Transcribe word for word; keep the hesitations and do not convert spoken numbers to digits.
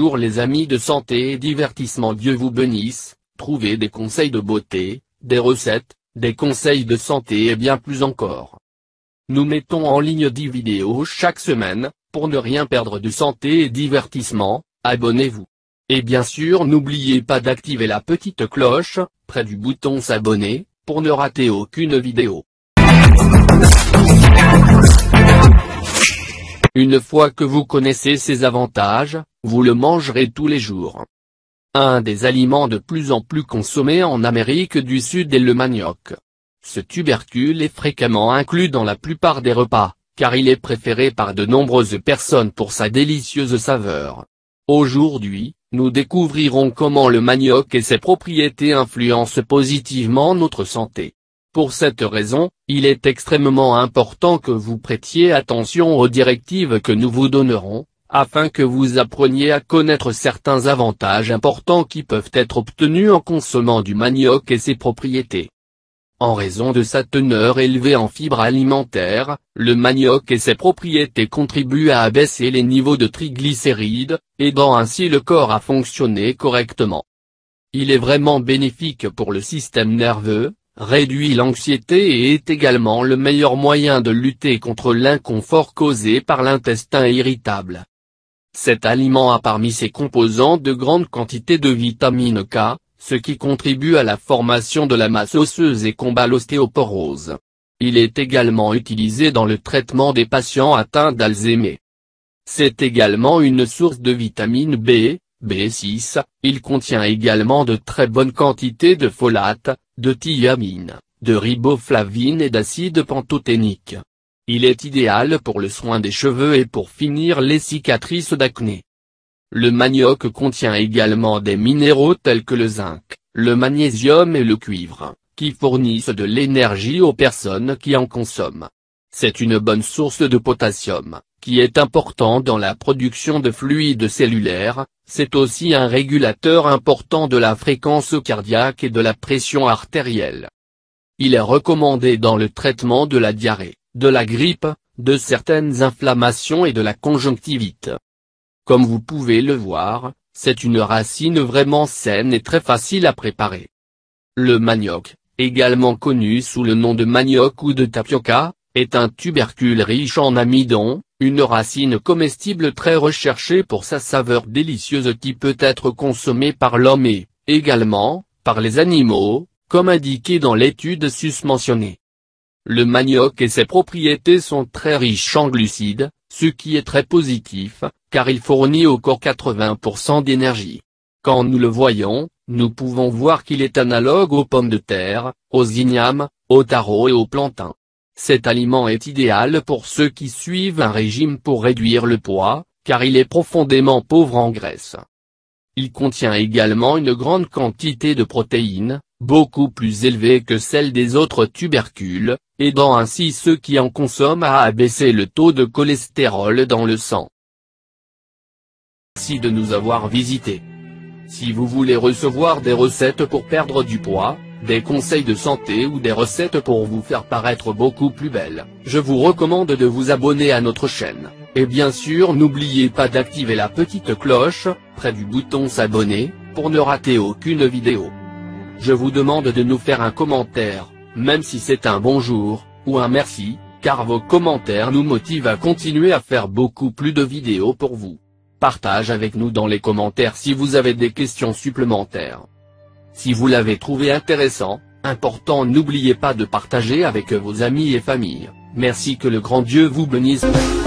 Bonjour les amis de santé et divertissement, Dieu vous bénisse. Trouvez des conseils de beauté, des recettes, des conseils de santé et bien plus encore. Nous mettons en ligne dix vidéos chaque semaine. Pour ne rien perdre de santé et divertissement, abonnez-vous. Et bien sûr n'oubliez pas d'activer la petite cloche, près du bouton s'abonner, pour ne rater aucune vidéo. Une fois que vous connaissez ses avantages, vous le mangerez tous les jours. Un des aliments de plus en plus consommés en Amérique du Sud est le manioc. Ce tubercule est fréquemment inclus dans la plupart des repas, car il est préféré par de nombreuses personnes pour sa délicieuse saveur. Aujourd'hui, nous découvrirons comment le manioc et ses propriétés influencent positivement notre santé. Pour cette raison, il est extrêmement important que vous prêtiez attention aux directives que nous vous donnerons, afin que vous appreniez à connaître certains avantages importants qui peuvent être obtenus en consommant du manioc et ses propriétés. En raison de sa teneur élevée en fibres alimentaires, le manioc et ses propriétés contribuent à abaisser les niveaux de triglycérides, aidant ainsi le corps à fonctionner correctement. Il est vraiment bénéfique pour le système nerveux, réduit l'anxiété et est également le meilleur moyen de lutter contre l'inconfort causé par l'intestin irritable. Cet aliment a parmi ses composants de grandes quantités de vitamine K, ce qui contribue à la formation de la masse osseuse et combat l'ostéoporose. Il est également utilisé dans le traitement des patients atteints d'Alzheimer. C'est également une source de vitamine B, B six, il contient également de très bonnes quantités de folate, de thiamine, de riboflavine et d'acide pantothénique. Il est idéal pour le soin des cheveux et pour finir les cicatrices d'acné. Le manioc contient également des minéraux tels que le zinc, le magnésium et le cuivre, qui fournissent de l'énergie aux personnes qui en consomment. C'est une bonne source de potassium, qui est important dans la production de fluides cellulaires, c'est aussi un régulateur important de la fréquence cardiaque et de la pression artérielle. Il est recommandé dans le traitement de la diarrhée, de la grippe, de certaines inflammations et de la conjonctivite. Comme vous pouvez le voir, c'est une racine vraiment saine et très facile à préparer. Le manioc, également connu sous le nom de manioc ou de tapioca, est un tubercule riche en amidon, une racine comestible très recherchée pour sa saveur délicieuse qui peut être consommée par l'homme et, également, par les animaux, comme indiqué dans l'étude susmentionnée. Le manioc et ses propriétés sont très riches en glucides, ce qui est très positif, car il fournit au corps quatre-vingts pour cent d'énergie. Quand nous le voyons, nous pouvons voir qu'il est analogue aux pommes de terre, aux ignames, aux taros et aux plantains. Cet aliment est idéal pour ceux qui suivent un régime pour réduire le poids, car il est profondément pauvre en graisse. Il contient également une grande quantité de protéines, beaucoup plus élevée que celle des autres tubercules, aidant ainsi ceux qui en consomment à abaisser le taux de cholestérol dans le sang. Merci de nous avoir visités. Si vous voulez recevoir des recettes pour perdre du poids, des conseils de santé ou des recettes pour vous faire paraître beaucoup plus belle, je vous recommande de vous abonner à notre chaîne, et bien sûr n'oubliez pas d'activer la petite cloche, près du bouton s'abonner, pour ne rater aucune vidéo. Je vous demande de nous faire un commentaire, même si c'est un bonjour, ou un merci, car vos commentaires nous motivent à continuer à faire beaucoup plus de vidéos pour vous. Partage avec nous dans les commentaires si vous avez des questions supplémentaires. Si vous l'avez trouvé intéressant, important, n'oubliez pas de partager avec vos amis et familles. Merci, que le grand Dieu vous bénisse.